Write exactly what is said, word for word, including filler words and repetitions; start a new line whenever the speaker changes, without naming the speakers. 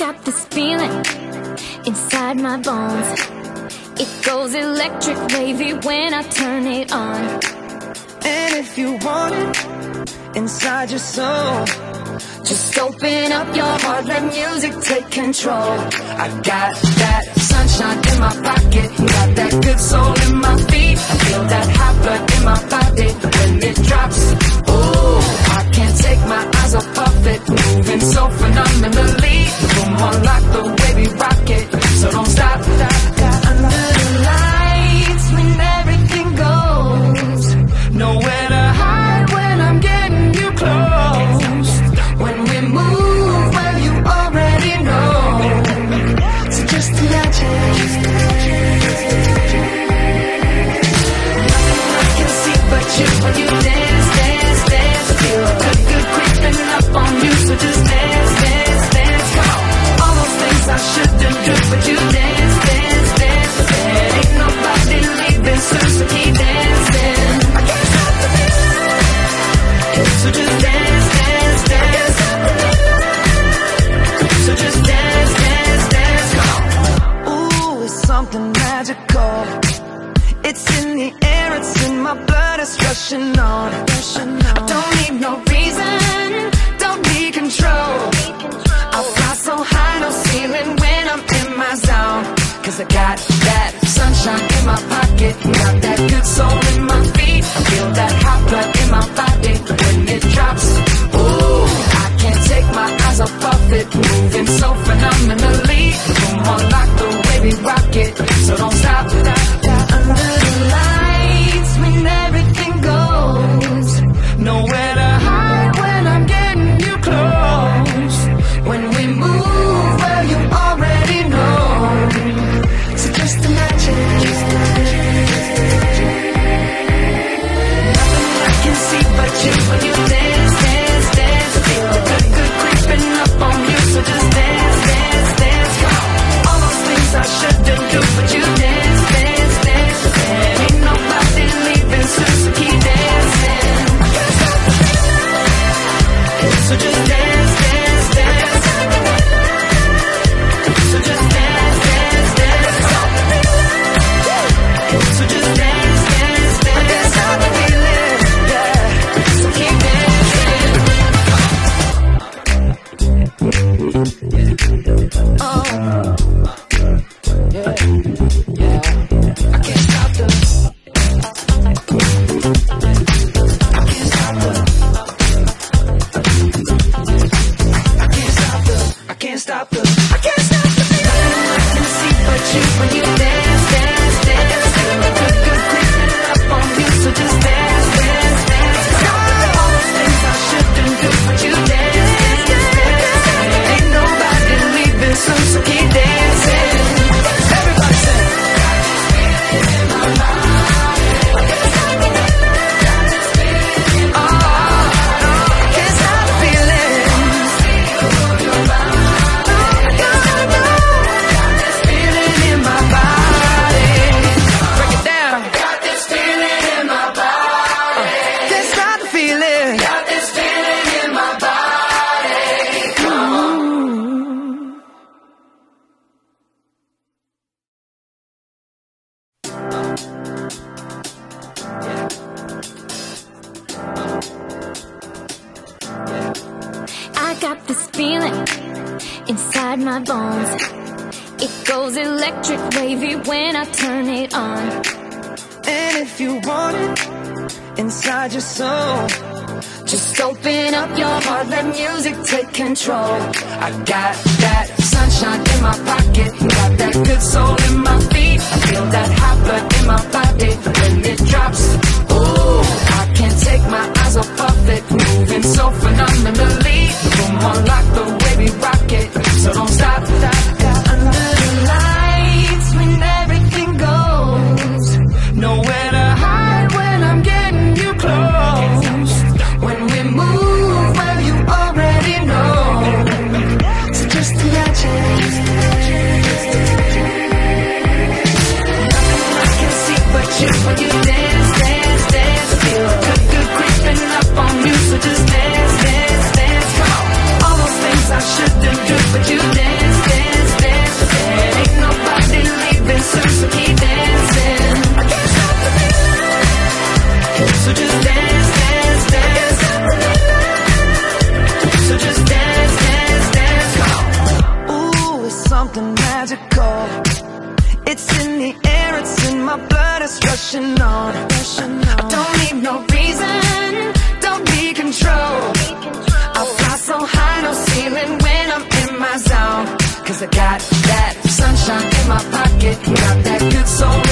got this feeling inside my bones. It goes electric wavy when I turn it on.
And if you want it inside your soul,
just open up your heart, let music take control.
I got that sunshine in my pocket, got that good soul in my feet. I feel that hot blood in my body when it drops. Ooh, I can't take my eyes off of it, moving so phenomenally. Come on, like the way we rock it, so don't stop.
Under the lights when everything goes,
nowhere to hide when I'm getting you close.
when we move, well you already know.
So just imagine,
nothing I can see but you when you dance, dance, dance. Feel good, good creeping up on you, so just dance, dance, dance. Come on. All those things I shouldn't do, but you dance, dance, dance. There ain't nobody leaving soon, so keep dancing. I can't stop the feeling, so just dance, dance, dance. So just dance, dance, dance. Come on.
ooh, it's something magical. It's in the air, it's in my blood, it's rushing on.
I don't need no reason, don't need control. I fly so high, no ceiling when I'm in my zone.
Cause I got that sunshine in my pocket, got that good soul in my feet. I feel that hot blood in my body when it drops. Ooh, I can't take my eyes off of it, moving so phenomenally. Come on, like the way we rock it, so don't stop.
Under the lights when everything goes,
Nowhere to hide when I'm getting you close.
when we move, well you already know.
So just imagine,
Nothing I can see but you when you dance, dance, dance. Feel the good, good creeping up on you, so just dance, dance, dance. Come on. All those things I shouldn't do, but you dance, dance, dance. There ain't nobody leaving soon, so keep dancing. I can't stop the feeling, so just dance, dance, dance. So just dance, dance, dance.
so just dance, dance, dance.
I can't stop the feeling,
Yeah.
so keep dancing.
Oh, yeah, yeah. I can't stop the. I can't stop the. I can't stop the. I can't stop the. I can't stop the feeling.
I can see but you when you dance, dance, dance. Feel the good, good creeping up on you, so just dance, dance, dance. All those things I shouldn't do, but you dance, dance, dance. Ain't nobody leaving soon, so keep dancing.
Everybody say.
Oh, I can't stop the feeling. Feeling in my body.
Break it down.
Got this feeling in my body.
Can't stop the feeling.
Got this feeling in my body. Come on. I got this feeling inside my bones. It goes electric wavy when I turn it on.
And if you want it inside your soul,
Just open up your heart, let music take control.
I got that sunshine in my pocket, got that good soul in my feet. I feel that hot blood in my body when it drops. Ooh, I can't take my eyes off of it, moving so phenomenally. Come on, like the way we rock it, so don't stop.
Under the lights when everything goes,
Nowhere to hide when I'm getting you close.
when we move, well you already know.
So just imagine,
Nothing I can see but you when you dance. So just dance, dance, dance. So just dance, dance, dance. Ooh, it's something magical. It's in the air, it's in my blood, it's rushing on. I don't need no reason, don't need control. I fly so high, no ceiling when I'm in my zone. Cause I got that sunshine in my pocket, got that good soul